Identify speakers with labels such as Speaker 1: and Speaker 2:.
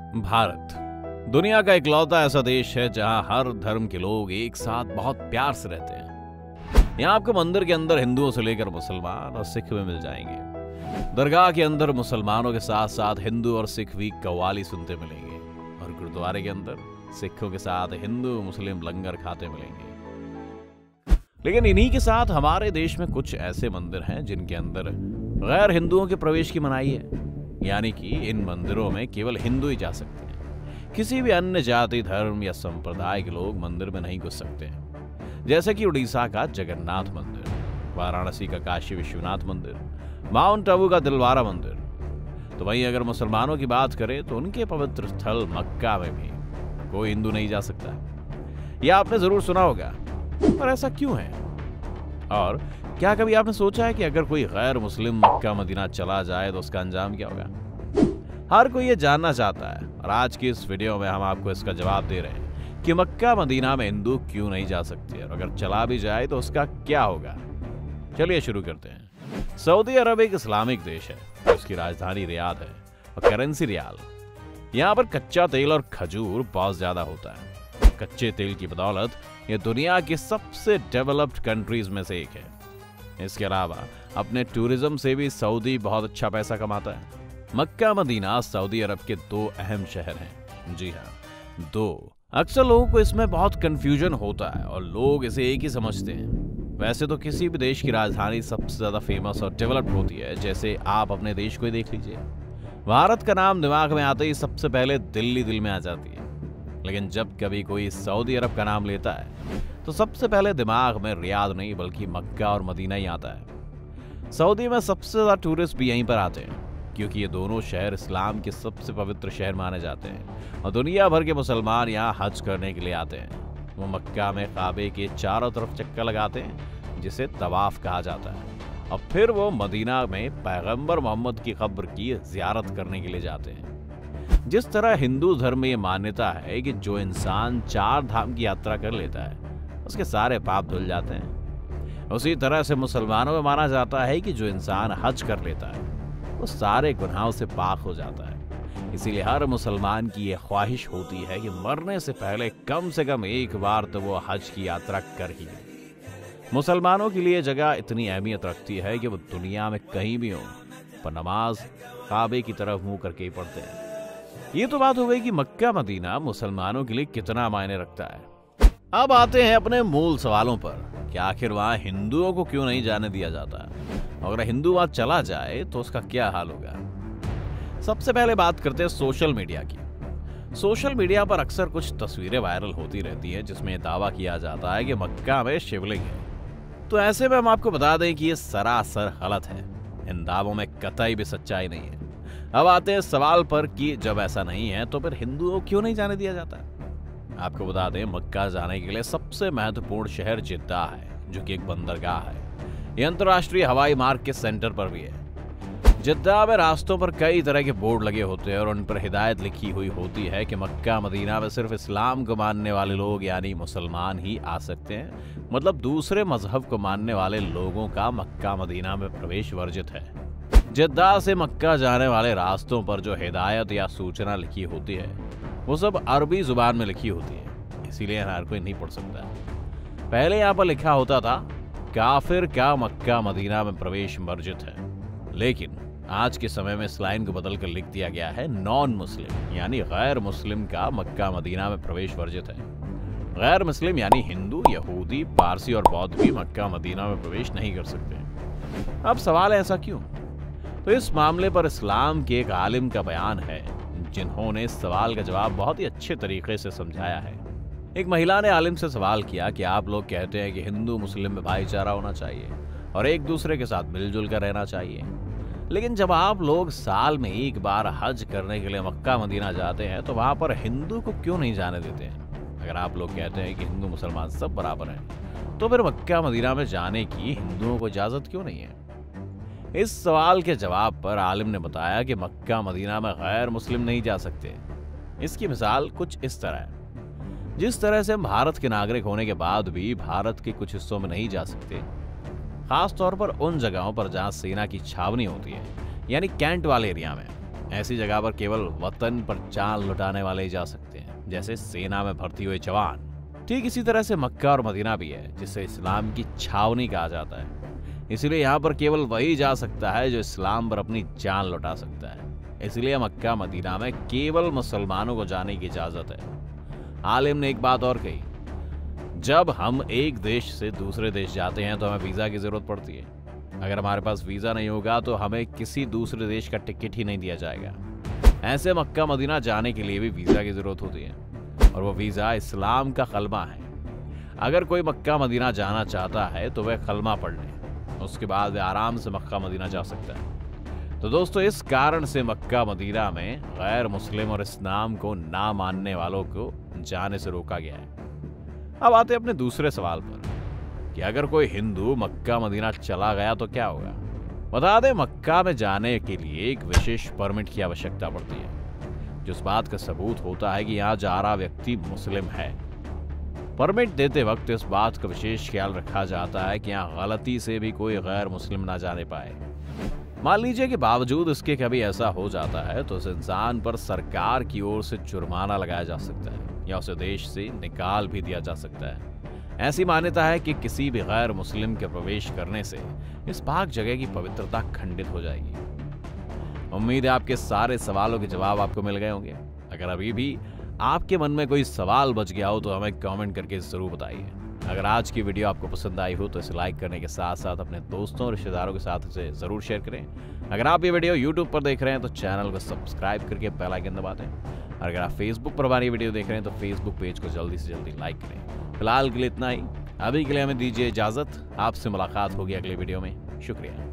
Speaker 1: भारत दुनिया का इकलौता ऐसा देश है जहां हर धर्म के लोग एक साथ बहुत प्यार से रहते हैं। यहाँ आपको मंदिर के अंदर हिंदुओं से लेकर मुसलमान और सिख भी मिल जाएंगे। दरगाह के अंदर मुसलमानों के साथ साथ हिंदू और सिख भी कव्वाली सुनते मिलेंगे और गुरुद्वारे के अंदर सिखों के साथ हिंदू मुस्लिम लंगर खाते मिलेंगे। लेकिन इन्हीं के साथ हमारे देश में कुछ ऐसे मंदिर हैं जिनके अंदर गैर हिंदुओं के प्रवेश की मनाही है, यानी कि इन मंदिरों में केवल हिंदू ही जा सकते हैं। किसी भी अन्य जाति धर्म या संप्रदाय के लोग मंदिर में नहीं घुस सकते हैं। जैसे कि उड़ीसा का जगन्नाथ मंदिर, वाराणसी का काशी विश्वनाथ मंदिर, माउंट आबू का दिलवारा मंदिर। तो वहीं अगर मुसलमानों की बात करें तो उनके पवित्र स्थल मक्का में भी कोई हिंदू नहीं जा सकता। यह आपने जरूर सुना होगा, पर ऐसा क्यों है? और क्या कभी आपने सोचा है कि अगर कोई गैर मुस्लिम मक्का मदीना चला जाए तो उसका अंजाम क्या होगा? हर कोई ये जानना चाहता है और आज की इस वीडियो में हम आपको इसका जवाब दे रहे हैं कि मक्का मदीना में हिंदू क्यों नहीं जा सकते और अगर चला भी जाए तो उसका क्या होगा। चलिए शुरू करते हैं। सऊदी अरब एक इस्लामिक देश है। उसकी राजधानी रियाद है और करेंसी रियाल। यहाँ पर कच्चा तेल और खजूर बहुत ज्यादा होता है। कच्चे तेल की बदौलत ये दुनिया की सबसे डेवलप्ड कंट्रीज में से एक है। इसके अलावा अपने टूरिज्म से भी सऊदी बहुत अच्छा पैसा कमाता है। मक्का मदीना सऊदी अरब के दो अहम शहर हैं। जी हाँ, दो। अक्सर लोगों को इसमें बहुत कंफ्यूजन होता है और लोग इसे एक ही समझते हैं। वैसे तो किसी भी देश की राजधानी सबसे ज्यादा फेमस और डेवलप्ड होती है। जैसे आप अपने देश को ही देख लीजिए। भारत का नाम दिमाग में आते ही सबसे पहले दिल्ली दिल में आ जाती है। लेकिन जब कभी कोई सऊदी अरब का नाम लेता है तो सबसे पहले दिमाग में रियाद नहीं बल्कि मक्का और मदीना ही आता है। सऊदी में सबसे ज्यादा टूरिस्ट भी यहीं पर आते हैं क्योंकि ये दोनों शहर इस्लाम के सबसे पवित्र शहर माने जाते हैं और दुनिया भर के मुसलमान यहाँ हज करने के लिए आते हैं। वो मक्का में काबे के चारों तरफ चक्कर लगाते हैं जिसे तवाफ कहा जाता है और फिर वो मदीना में पैगंबर मोहम्मद की कब्र की जियारत करने के लिए जाते हैं। जिस तरह हिंदू धर्म में ये मान्यता है कि जो इंसान 4 धाम की यात्रा कर लेता है उसके सारे पाप धुल जाते हैं, उसी तरह से मुसलमानों में माना जाता है कि जो इंसान हज कर लेता है वो सारे गुनाहों से पाक हो जाता है। इसीलिए हर मुसलमान की ये ख्वाहिश होती है कि मरने से पहले कम से कम एक बार तो वो हज की यात्रा कर ही ले। मुसलमानों के लिए जगह इतनी अहमियत रखती है कि वो दुनिया में कहीं भी हो पर नमाज काबे की तरफ मुंह करके ही पढ़ते हैं। ये तो बात हो गई कि मक्का मदीना मुसलमानों के लिए कितना मायने रखता है। अब आते हैं अपने मूल सवालों पर कि आखिर वहां हिंदुओं को क्यों नहीं जाने दिया जाता। अगर हिंदू वहां चला जाए तो उसका क्या हाल होगा। सबसे पहले बात करते हैं सोशल मीडिया की। सोशल मीडिया पर अक्सर कुछ तस्वीरें वायरल होती रहती हैं जिसमें दावा किया जाता है कि मक्का में शिवलिंग है। तो ऐसे में हम आपको बता दें कि ये सरासर गलत है। इन दावों में कतई भी सच्चाई नहीं है। अब आते हैं सवाल पर कि जब ऐसा नहीं है तो फिर हिंदुओं क्यों नहीं जाने दिया जाता। आपको बता दें मक्का जाने के लिए सबसे महत्वपूर्ण शहर जिद्दा है जो कि एक बंदरगाह है। यह अंतर्राष्ट्रीय हवाई मार्ग के सेंटर पर भी है। जिद्दा में रास्तों पर कई तरह के बोर्ड लगे होते हैं और उन पर हिदायत लिखी हुई होती है कि मक्का मदीना में सिर्फ इस्लाम को मानने वाले लोग यानी मुसलमान ही आ सकते हैं। मतलब दूसरे मजहब को मानने वाले लोगों का मक्का मदीना में प्रवेश वर्जित है। जिद्दा से मक्का जाने वाले रास्तों पर जो हिदायत या सूचना लिखी होती है वो सब अरबी जुबान में लिखी होती है, इसीलिए हर कोई नहीं पढ़ सकता। पहले यहाँ पर लिखा होता था काफिर का मक्का मदीना में प्रवेश वर्जित है, लेकिन आज के समय में इस लाइन को बदलकर लिख दिया गया है नॉन मुस्लिम यानी गैर मुस्लिम का मक्का मदीना में प्रवेश वर्जित है। गैर मुस्लिम यानी हिंदू, यहूदी, पारसी और बौद्ध भी मक्का मदीना में प्रवेश नहीं कर सकते। अब सवाल है ऐसा क्यों? तो इस मामले पर इस्लाम के एक आलिम का बयान है जिन्होंने इस सवाल का जवाब बहुत ही अच्छे तरीके से समझाया है। एक महिला ने आलिम से सवाल किया कि आप लोग कहते हैं कि हिंदू मुस्लिम में भाईचारा होना चाहिए और एक दूसरे के साथ मिलजुल कर रहना चाहिए, लेकिन जब आप लोग साल में एक बार हज करने के लिए मक्का मदीना जाते हैं तो वहां पर हिंदू को क्यों नहीं जाने देते हैं? अगर आप लोग कहते हैं कि हिंदू मुसलमान सब बराबर हैं तो फिर मक्का मदीना में जाने की हिंदुओं को इजाजत क्यों नहीं है? इस सवाल के जवाब पर आलिम ने बताया कि मक्का मदीना में गैर मुस्लिम नहीं जा सकते। इसकी मिसाल कुछ इस तरह है। जिस तरह से हम भारत के नागरिक होने के बाद भी भारत के कुछ हिस्सों में नहीं जा सकते, खास तौर पर उन जगहों पर जहां सेना की छावनी होती है यानी कैंट वाले एरिया में, ऐसी जगह पर केवल वतन पर जान लुटाने वाले ही जा सकते हैं, जैसे सेना में भर्ती हुए जवान। ठीक इसी तरह से मक्का और मदीना भी है, जिसे इस्लाम की छावनी कहा जाता है। इसलिए यहाँ पर केवल वही जा सकता है जो इस्लाम पर अपनी जान लुटा सकता है। इसलिए मक्का मदीना में केवल मुसलमानों को जाने की इजाजत है। आलिम ने एक बात और कही, जब हम एक देश से दूसरे देश जाते हैं तो हमें वीजा की जरूरत पड़ती है। अगर हमारे पास वीजा नहीं होगा तो हमें किसी दूसरे देश का टिकट ही नहीं दिया जाएगा। ऐसे मक्का मदीना जाने के लिए भी वीजा की जरूरत होती है, और वो वीजा इस्लाम का कलमा है। अगर कोई मक्का मदीना जाना चाहता है तो वह कलमा पढ़ ले, उसके बाद वह आराम से मक्का मदीना जा सकता है। तो दोस्तों, इस कारण से मक्का मदीना में गैर मुस्लिम और इस्लाम को ना मानने वालों को जाने से रोका गया है। अब आते हैं अपने दूसरे सवाल पर कि अगर कोई हिंदू मक्का मदीना चला गया तो क्या होगा। बता दें, मक्का में जाने के लिए एक विशेष परमिट की आवश्यकता पड़ती है, जो इस बात का सबूत होता है कि यहाँ जा रहा व्यक्ति मुस्लिम है। परमिट देते वक्त इस बात का विशेष ख्याल रखा जाता है कि यहाँ गलती से भी कोई गैर मुस्लिम ना जाने पाए। मान लीजिए कि बावजूद इसके कभी ऐसा हो जाता है तो उस इंसान पर सरकार की ओर से जुर्माना लगाया जा सकता है या उसे देश से निकाल भी दिया जा सकता है। ऐसी मान्यता है कि किसी भी गैर मुस्लिम के प्रवेश करने से इस पाक जगह की पवित्रता खंडित हो जाएगी। उम्मीद है आपके सारे सवालों के जवाब आपको मिल गए होंगे। अगर अभी भी आपके मन में कोई सवाल बच गया हो तो हमें कमेंट करके जरूर बताइए। अगर आज की वीडियो आपको पसंद आई हो तो इसे लाइक करने के साथ साथ अपने दोस्तों और रिश्तेदारों के साथ इसे जरूर शेयर करें। अगर आप ये वीडियो YouTube पर देख रहे हैं तो चैनल को सब्सक्राइब करके बेल आइकन दबा दें। और अगर आप Facebook पर हमारी वीडियो देख रहे हैं तो Facebook पेज को जल्दी से जल्दी लाइक करें। फिलहाल के लिए इतना ही। अभी के लिए हमें दीजिए इजाजत। आपसे मुलाकात होगी अगले वीडियो में। शुक्रिया।